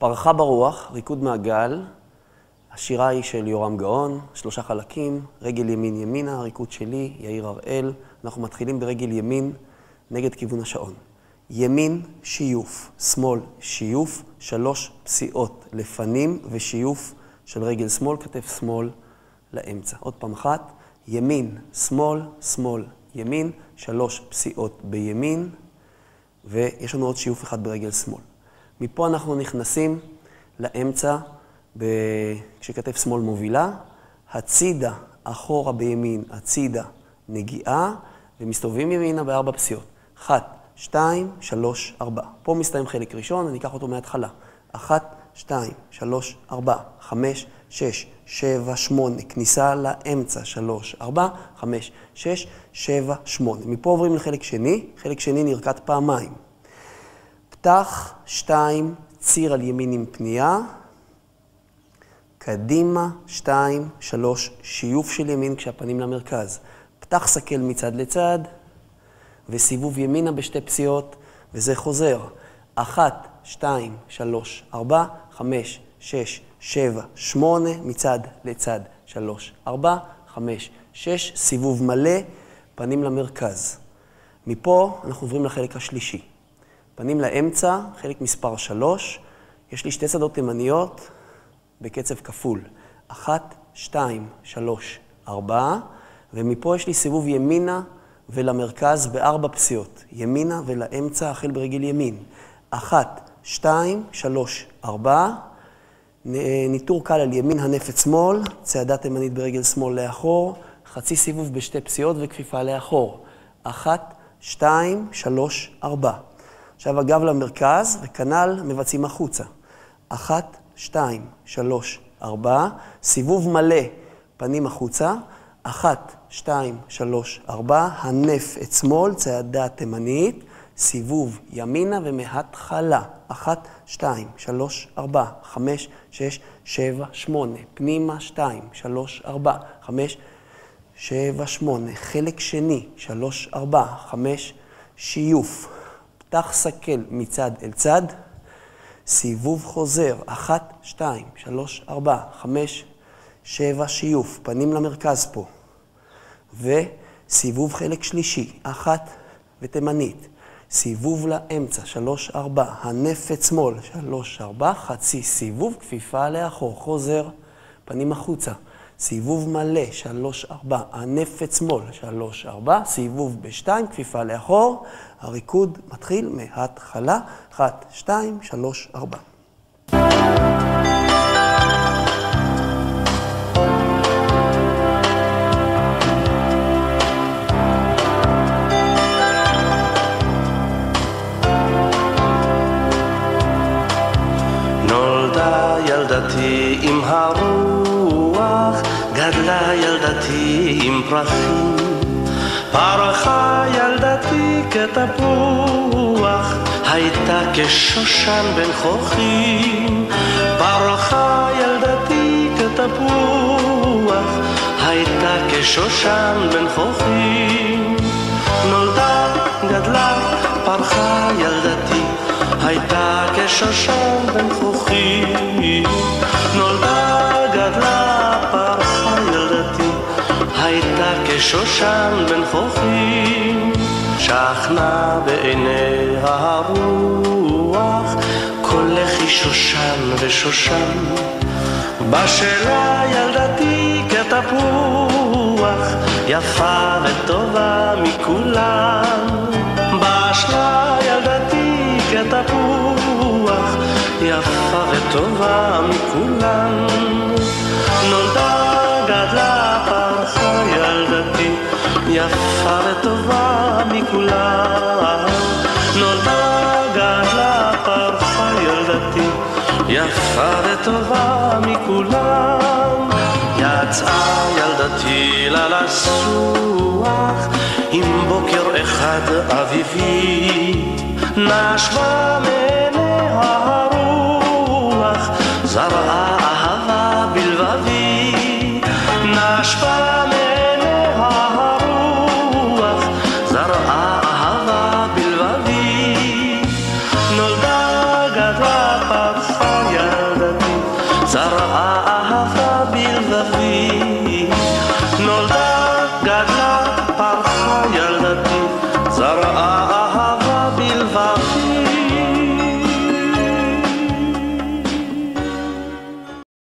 פרחה ברוח, ריקוד מעגל. השירה היא של יורם גאון, 3 חלקים, רגל ימין ימינה, הריקוד שלי, יאיר הראל. אנחנו מתחילים ברגל ימין נגד כיוון השעון. ימין, שיוף, שמאל, שיוף, 3 פסיעות לפנים ושיוף של רגל שמאל, כתף שמאל לאמצע. עוד פעם אחת, ימין, שמאל, שמאל, ימין, 3 פסיעות בימין, ויש לנו עוד שיוף אחד ברגל שמאל. מפה אנחנו נכנסים לאמצע, כשכתף שמאל מובילה, הצידה, אחורה בימין, הצידה, נגיעה, ומסתובבים ימינה ב4 פסיעות. 1, 2, 3, 4. פה מסתיים חלק ראשון, אני אקח אותו מההתחלה. 1, 2, 3, 4, 5, 6, 7, 8. כניסה לאמצע, 3, 4, 5, 6, 7, 8. מפה עוברים לחלק שני, חלק שני נרקד פעמיים. פתח, 2, ציר על ימין עם פנייה. קדימה, 2, 3, שיוף של ימין כשהפנים למרכז. פתח סקל מצד לצד, וסיבוב ימינה ב2 פסיעות, וזה חוזר. 1, 2, 3, 4, 5, 6, 7, 8, מצד לצד, 3, 4, 5, 6, סיבוב מלא, פנים למרכז. מפה אנחנו עוברים לחלק השלישי. פנים לאמצע, חלק מספר 3, יש לי 2 צדות תימניות בקצב כפול. 1, 2, 3, 4, ומפה יש לי סיבוב ימינה ולמרכז ב4 פסיעות. ימינה ולאמצע החל ברגל ימין. 1, 2, 3, 4, ניטור קל על ימין הנפץ שמאל, צעדה תימנית ברגל שמאל לאחור, חצי סיבוב ב2 פסיעות וכפיפה לאחור. 1, 2, 3, 4. עכשיו הגב למרכז וכנל מבצעים החוצה. 1, 2, 3, 4, סיבוב מלא, פנים החוצה. 1, 2, 3, 4, הנפץ שמאל, צעדה תימנית, סיבוב ימינה ומהתחלה. 1, 2, 3, 4, 5, 6, 7, 8, פנימה 2, 3, 4, 5, 7, 8, חלק שני, 3, 4, 5, שיוף. פתח סקל מצד אל צד, סיבוב חוזר, 1, 2, 3, 4, 5, 7, שיוף, פנים למרכז פה. וסיבוב חלק שלישי, 1 ותימנית. סיבוב לאמצע, 3, 4, הנפץ שמאל, 3, 4, חצי סיבוב, כפיפה לאחור, חוזר, פנים החוצה. סיבוב מלא, 3, 4, הנפץ שמאל, 3, 4, סיבוב ב2, כפיפה לאחור. הריקוד מתחיל מההתחלה, 1, 2, 3, 4. נולדה ילדתי עם הרוח, גדלה ילדתי עם פרחים, פרחה ילדתי כתפוח, הייתה כשושן בין חוכים. פרחה ילדתי כתפוח, הייתה כשושן בין חוכים. נולדה, גדלה, פרחה ילדתי, הייתה כשושן בין חוכים. נולדה, גדלה, פרחה ילדתי, הייתה כשושן בין חוכים. שכנה בעיני הרוח, קולך שושן ושושן. בשלה ילדתי כתפוח, יפה וטובה מכולם. בשלה ילדתי כתפוח, יפה וטובה מכולם. נולדה, גדלה, פרחה ילדתי, יפה וטובה מכולם. נולדה, גדלה, פרחה ילדתי, יפה וטובה מכולם. יצאה ילדתי לה לסוח, עם בוקר אחד אביבי, נשבה מעיניה הרוח, זרעה אהבה בלבבי. נשבה מעיניה הרוח, זרעה